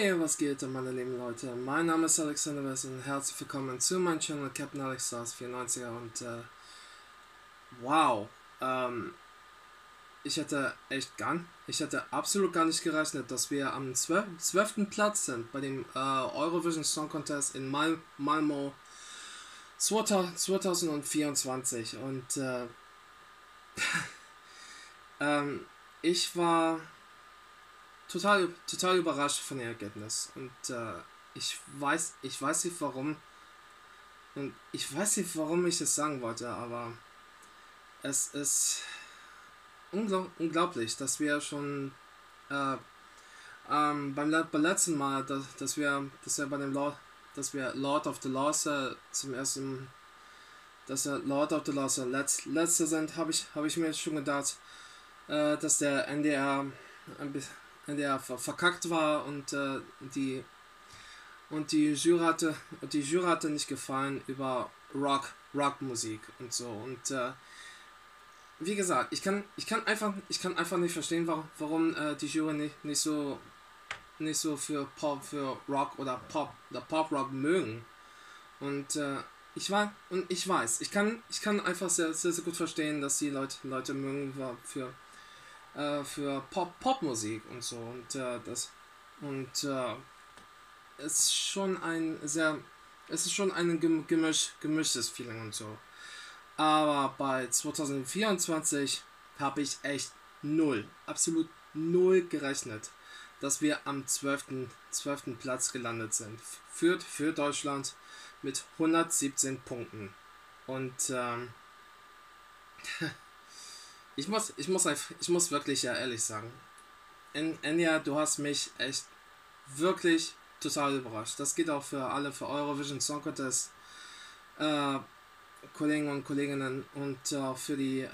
Hey, was geht, meine lieben Leute? Mein Name ist Alexander Wess und herzlich willkommen zu meinem Channel Captain Alex Stars 94er und wow, ähm, ich hätte absolut gar nicht gerechnet, dass wir am 12. Platz sind bei dem Eurovision Song Contest in Malmö 2024 und ich war total überrascht von dem Ergebnis und ich weiß nicht warum und ich weiß nicht warum ich das sagen wollte, aber es ist unglaublich, dass wir schon äh, beim letzten Mal, dass wir bei dem dass wir Lord of the Lost zum ersten, dass wir Lord of the Lost letzte sind, habe ich mir schon gedacht, dass der NDR ein bisschen verkackt war und die Jury hatte nicht gefallen über Rockmusik und so und wie gesagt, ich kann einfach nicht verstehen, warum die Jury nicht so für Rock oder Pop Rock mögen und ich weiß, ich kann einfach sehr gut verstehen, dass die Leute mögen für Popmusik und so und es ist schon es ist schon ein gemischtes Feeling und so. Aber bei 2024 habe ich echt absolut null gerechnet, dass wir am 12. Platz gelandet sind. Für Deutschland mit 117 Punkten. Und ich muss wirklich ja ehrlich sagen, Enya, du hast mich echt wirklich total überrascht. Das geht auch für Eurovision Song Contest Kollegen und Kolleginnen und für die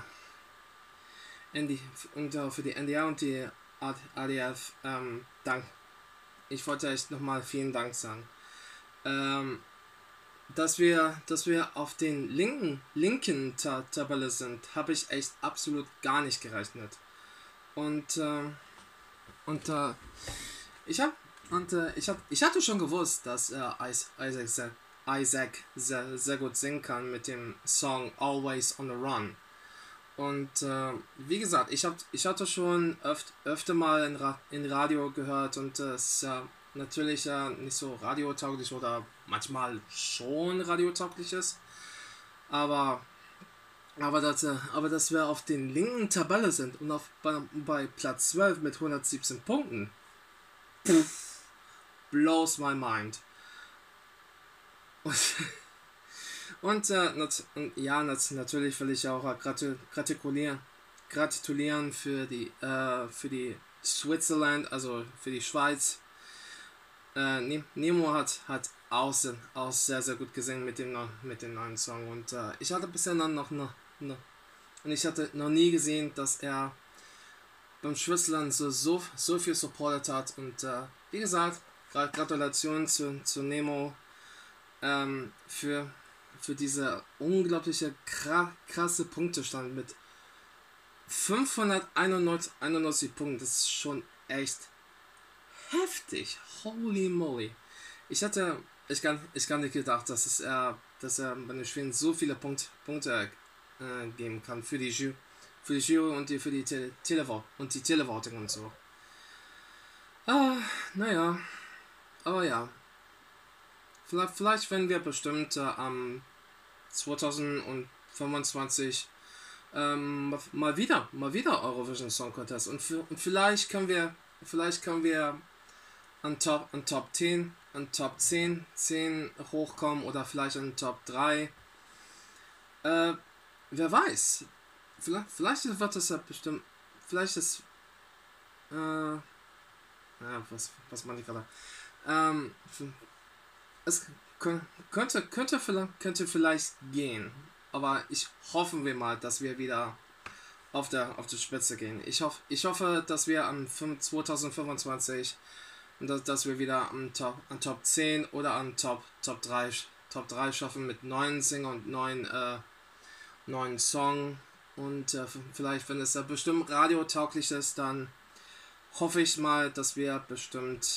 für die NDR und die ADF Dank. Ich wollte echt nochmal vielen Dank sagen. Dass wir auf den linken Tabelle sind, habe ich echt absolut gar nicht gerechnet. Und ich hatte schon gewusst, dass Isaac sehr gut singen kann mit dem Song Always on the Run. Und wie gesagt, ich hatte schon öfter mal in Radio gehört und es natürlich nicht so radiotauglich oder manchmal schon radiotauglich ist. Aber dass wir auf den linken Tabelle sind und bei Platz 12 mit 117 Punkten, blows my mind. Und natürlich will ich auch gratulieren für die Switzerland, also für die Schweiz. Nemo hat auch sehr gut gesungen mit dem neuen Song und ich hatte bisher ich hatte noch nie gesehen, dass er beim Switzerland so viel supportet hat und wie gesagt, Gratulation zu Nemo für diese unglaubliche krasse Punktestand mit 591 Punkten. Das ist schon echt heftig. Holy moly. Ich gar nicht gedacht, dass er bei den Schweden so viele Punkte geben kann für die Jury und für die Televoting und so. Naja. Aber ja. Vielleicht werden wir bestimmt am 2025 mal wieder Eurovision Song Contest und vielleicht können wir an Top 10 hochkommen oder vielleicht an Top 3. Wer weiß. Vielleicht wird es ja bestimmt. Vielleicht ist. Was meine ich gerade? Es könnte vielleicht gehen, aber ich hoffe wir mal, dass wir wieder auf der Spitze gehen. Ich hoffe, dass wir am 2025 dass wir wieder an Top 10 oder an Top 3 schaffen mit neuen Singern und neuen Song und vielleicht, wenn es bestimmt radiotauglich ist, dann hoffe ich mal, dass wir bestimmt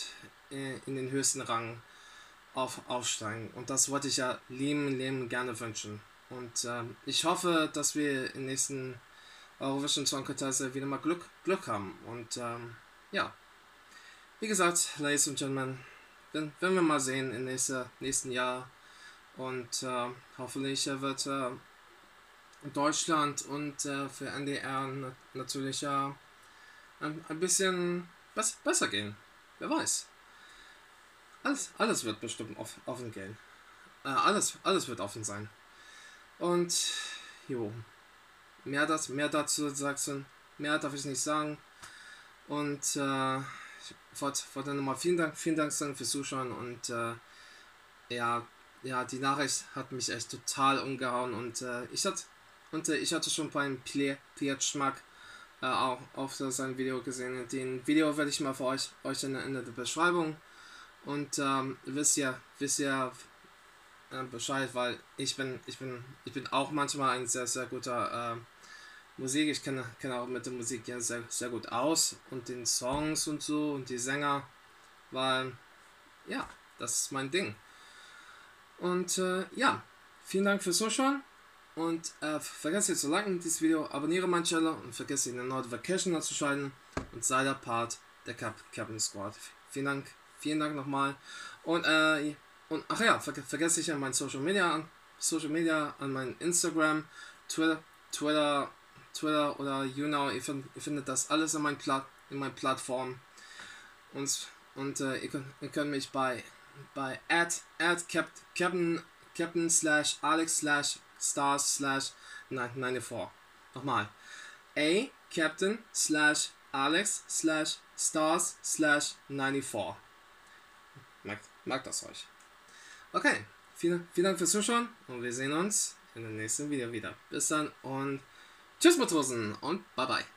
in den höchsten Rang aufsteigen. Und das wollte ich ja lieben gerne wünschen. Und ich hoffe, dass wir im nächsten Eurovision Song Contest wieder mal Glück haben. Und ja, wie gesagt, Ladies und Gentlemen, werden wir mal sehen im nächsten Jahr. Und hoffentlich wird Deutschland und für NDR natürlich ein bisschen besser gehen. Wer weiß. Alles wird bestimmt offen gehen. Alles wird offen sein. Und jo, mehr dazu mehr darf ich nicht sagen. Und ich wollte nochmal vielen Dank sagen fürs Zuschauen. Und ja, die Nachricht hat mich echt total umgehauen. Und ich hatte schon beim Schmack auch auf sein Video gesehen. Den Video werde ich mal für euch in der Beschreibung. Und wisst ihr Bescheid, weil ich bin auch manchmal ein sehr guter Musik. Ich kenne auch mit der Musik ja sehr gut aus und den Songs und so und die Sänger, weil ja, das ist mein Ding. Und ja, vielen Dank fürs Zuschauen und vergesst nicht zu liken dieses Video, abonniere meinen Channel und vergesst nicht eine Notification anzuschalten und sei der Part der Captain Squad. Vielen Dank nochmal und ach ja, vergesst nicht an mein Social Media an mein Instagram, Twitter oder ihr findet das alles in meinen Plattformen und ihr könnt mich bei captain/alex/stars/94 nochmal captain/alex/stars/94 merkt das euch. Okay, vielen Dank fürs Zuschauen und wir sehen uns in dem nächsten Video wieder. Bis dann und tschüss Matrosen und bye bye.